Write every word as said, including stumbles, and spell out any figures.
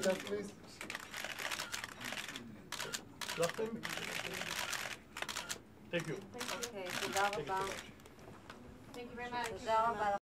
us, please. Thank you. Okay, תודה רבה. Thank you very much. תודה רבה.